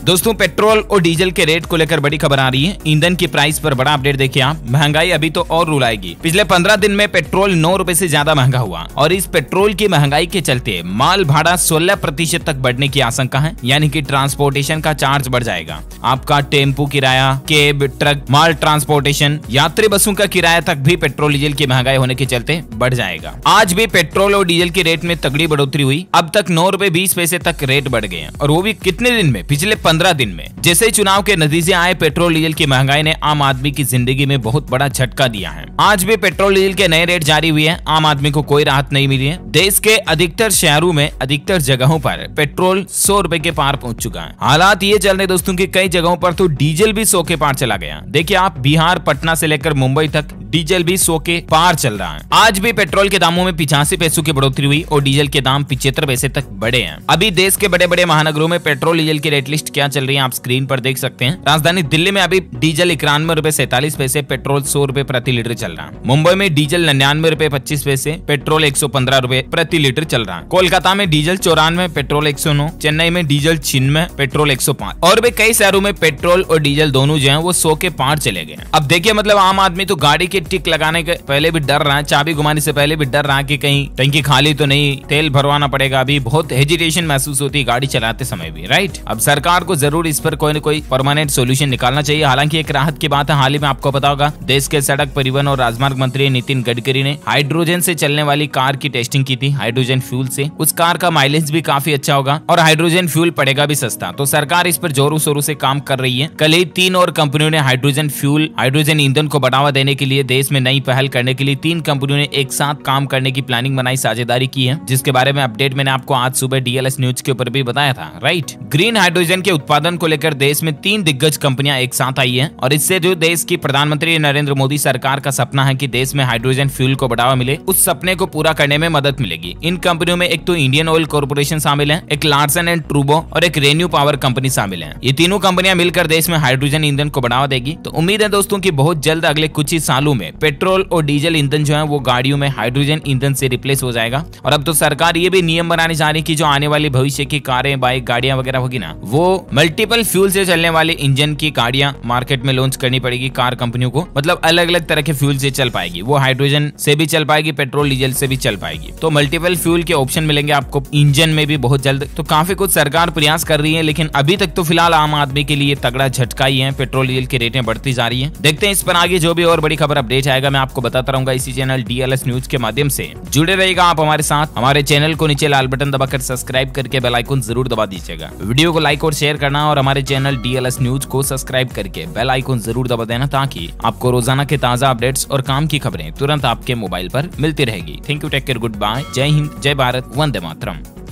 दोस्तों पेट्रोल और डीजल के रेट को लेकर बड़ी खबर आ रही है। ईंधन की प्राइस पर बड़ा अपडेट देखिए आप। महंगाई अभी तो और रुलाएगी। पिछले 15 दिन में पेट्रोल 9 रुपए से ज्यादा महंगा हुआ और इस पेट्रोल की महंगाई के चलते माल भाड़ा 16% तक बढ़ने की आशंका है, यानी कि ट्रांसपोर्टेशन का चार्ज बढ़ जाएगा। आपका टेम्पो किराया, केब, ट्रक, माल ट्रांसपोर्टेशन, यात्री बसों का किराया तक भी पेट्रोल डीजल की महंगाई होने के चलते बढ़ जाएगा। आज भी पेट्रोल और डीजल के रेट में तगड़ी बढ़ोतरी हुई। अब तक 9 रुपए 20 पैसे तक रेट बढ़ गए हैं और वो भी कितने दिन में? पिछले 15 दिन में। जैसे ही चुनाव के नतीजे आए, पेट्रोल डीजल की महंगाई ने आम आदमी की जिंदगी में बहुत बड़ा झटका दिया है। आज भी पेट्रोल डीजल के नए रेट जारी हुए हैं। आम आदमी को कोई राहत नहीं मिली है। देश के अधिकतर शहरों में अधिकतर जगहों पर पेट्रोल 100 रुपए के पार पहुंच चुका है। हालात ये चल रहे दोस्तों की कई जगहों पर तो डीजल भी 100 के पार चला गया। देखिए आप, बिहार, पटना से लेकर मुंबई तक डीजल भी 100 के पार चल रहा है। आज भी पेट्रोल के दामों में 85 पैसों की बढ़ोतरी हुई और डीजल के दाम 75 पैसे तक बढ़े हैं। अभी देश के बड़े बड़े महानगरों में पेट्रोल डीजल की रेट लिस्ट क्या चल रही है आप स्क्रीन पर देख सकते हैं। राजधानी दिल्ली में अभी डीजल 91 रुपए 47 पैसे, पेट्रोल 100 रुपए प्रति लीटर चल रहा है। मुंबई में डीजल 99 रुपए 25 पैसे, पेट्रोल 115 रुपए प्रति लीटर चल रहा है। कोलकाता में डीजल 94, पेट्रोल 109, चेन्नई में डीजल 96, पेट्रोल 105 और भी कई शहरों में पेट्रोल और डीजल दोनों जो है वो 100 के पार चले गए। अब देखिए मतलब आम आदमी तो गाड़ी के टिक लगाने के पहले भी डर रहा है, चाबी घुमाने से पहले भी डर रहा है कि कहीं टंकी खाली तो नहीं, तेल भरवाना पड़ेगा। अभी बहुत हेजिटेशन महसूस होती है गाड़ी चलाते समय भी, राइट। अब सरकार को जरूर इस पर कोई न कोई परमानेंट सोल्यूशन निकालना चाहिए। हालांकि एक राहत की बात है, हाल ही में आपको पता होगा देश के सड़क परिवहन और राजमार्ग मंत्री नितिन गडकरी ने हाइड्रोजन से चलने वाली कार की टेस्टिंग की थी, हाइड्रोजन फ्यूल से। उस कार का माइलेज भी काफी अच्छा होगा और हाइड्रोजन फ्यूल पड़ेगा भी सस्ता। तो सरकार इस पर जोरों शोरों से काम कर रही है। कल ही 3 और कंपनियों ने हाइड्रोजन फ्यूल, हाइड्रोजन ईंधन को बढ़ावा देने के लिए देश में नई पहल करने के लिए 3 कंपनियों ने एक साथ काम करने की प्लानिंग बनाई, साझेदारी की है, जिसके बारे में अपडेट मैंने आपको आज सुबह डीएलएस न्यूज के ऊपर भी बताया था, राइट। ग्रीन हाइड्रोजन के उत्पादन को लेकर देश में 3 दिग्गज कंपनियां एक साथ आई हैं और इससे जो देश की प्रधानमंत्री नरेंद्र मोदी सरकार का सपना है कि देश में हाइड्रोजन फ्यूल को बढ़ावा मिले, उस सपने को पूरा करने में मदद मिलेगी। इन कंपनियों में एक तो इंडियन ऑयल कॉर्पोरेशन शामिल है, एक लार्सन एंड ट्रूबो और एक रेन्यू पावर कंपनी शामिल है। ये तीनों कंपनियां मिलकर देश में हाइड्रोजन ईंधन को बढ़ावा देगी। तो उम्मीद है दोस्तों की बहुत जल्द अगले कुछ ही सालों में पेट्रोल और डीजल ईंधन जो है वो गाड़ियों में हाइड्रोजन ईंधन से रिप्लेस हो जाएगा। और अब तो सरकार ये भी नियम बनाने जा रही है कि जो आने वाली भविष्य की कारें, बाइक, गाड़ियां वगैरह होगी ना, वो मल्टीपल फ्यूल से चलने वाले इंजन की गाड़ियां मार्केट में लॉन्च करनी पड़ेगी कार कंपनियों को। मतलब अलग अलग तरह के फ्यूल से चल पाएगी, वो हाइड्रोजन से भी चल पाएगी, पेट्रोल डीजल से भी चल पाएगी। तो मल्टीपल फ्यूल के ऑप्शन मिलेंगे आपको इंजन में भी बहुत जल्द। तो काफी कुछ सरकार प्रयास कर रही है, लेकिन अभी तक तो फिलहाल आम आदमी के लिए तगड़ा झटका ही है। पेट्रोल डीजल की रेटें बढ़ती जा रही है। देखते हैं इस पर आगे जो भी और बड़ी खबर अपडेट आएगा मैं आपको बताता रहूंगा इसी चैनल डीएलएस न्यूज के माध्यम से। जुड़े रहेगा आप हमारे साथ। हमारे चैनल को नीचे लाल बटन दबाकर सब्सक्राइब करके बेल आइकन जरूर दबा दीजिएगा। वीडियो को लाइक और शेयर करना और हमारे चैनल डीएलएस न्यूज को सब्सक्राइब करके बेल आइकन जरूर दबा देना, ताकि आपको रोजाना के ताजा अपडेट्स और काम की खबरें तुरंत आपके मोबाइल पर मिलती रहेगी। Thank you, take care, good bye, जय हिंद, जय भारत, वंदे मातरम।